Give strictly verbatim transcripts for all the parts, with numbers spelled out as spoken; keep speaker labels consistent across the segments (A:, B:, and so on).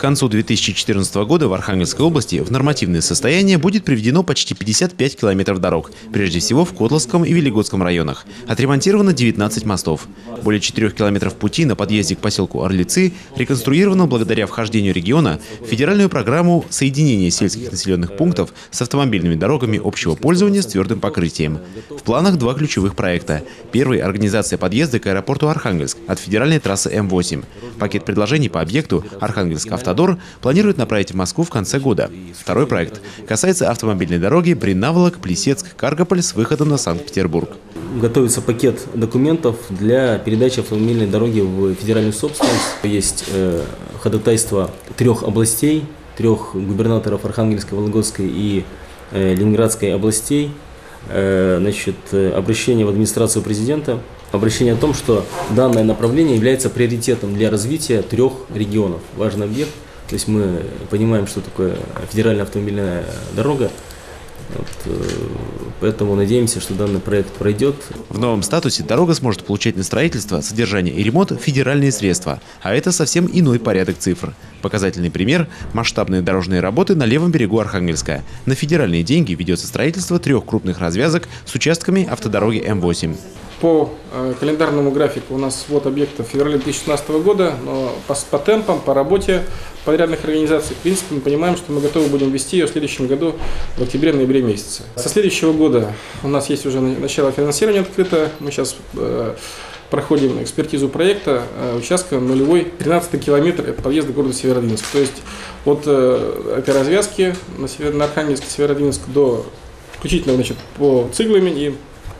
A: концу две тысячи четырнадцатого года в Архангельской области в нормативное состояние будет приведено почти пятьдесят пять километров дорог, прежде всего в Котловском и Велигодском районах. Отремонтировано девятнадцать мостов. Более четырёх километров пути на подъезде к поселку Орлицы реконструировано благодаря вхождению региона в федеральную программу соединения сельских населенных пунктов с автомобильными дорогами общего пользования с твердым покрытием. В планах два ключевых проекта. Первый – организация подъезда к аэропорту Архангельск от федеральной трассы М восемь. Пакет предложений по объекту Архангельск Автодор планирует направить в Москву в конце года. Второй проект касается автомобильной дороги Бринаволок-Плесецк-Каргополь с выходом на Санкт-Петербург.
B: Готовится пакет документов для передачи автомобильной дороги в федеральную собственность. Есть э, ходатайство трех областей, трех губернаторов Архангельской, Вологодской и э, Ленинградской областей. Э, значит, обращение в администрацию президента. Обращение о том, что данное направление является приоритетом для развития трех регионов. Важный объект. То есть мы понимаем, что такое федеральная автомобильная дорога. Вот, поэтому надеемся, что данный проект пройдет.
A: В новом статусе дорога сможет получать на строительство, содержание и ремонт федеральные средства. А это совсем иной порядок цифр. Показательный пример – масштабные дорожные работы на левом берегу Архангельска. На федеральные деньги ведется строительство трех крупных развязок с участками автодороги М восемь.
C: По э, календарному графику у нас вот объектов в феврале две тысячи шестнадцатого года, но по, по темпам, по работе подрядных организаций, в принципе, мы понимаем, что мы готовы будем вести ее в следующем году в октябре-ноябре месяце. Со следующего года у нас есть уже начало финансирования открыто. Мы сейчас э, проходим экспертизу проекта э, участка нулевой, тринадцатый километр, это подъезд к городу Северодвинск. То есть от э, этой развязки на, Север, на Архангельск, Северодвинск до включительно, значит, по Циглами и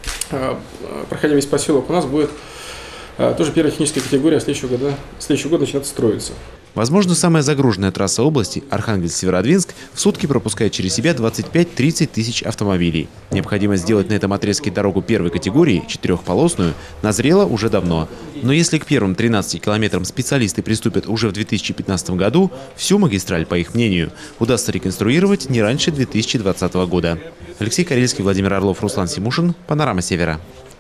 C: проходя весь поселок, у нас будет а, тоже первая техническая категория, следующего года, следующий год начинает строиться.
A: Возможно, самая загруженная трасса области, Архангельск-Северодвинск, в сутки пропускает через себя двадцать пять — тридцать тысяч автомобилей. Необходимость сделать на этом отрезке дорогу первой категории, четырехполосную, назрела уже давно. Но если к первым тринадцати километрам специалисты приступят уже в две тысячи пятнадцатом году, всю магистраль, по их мнению, удастся реконструировать не раньше две тысячи двадцатого года. Алексей Карельский, Владимир Орлов, Руслан Симушин. Панорама Севера.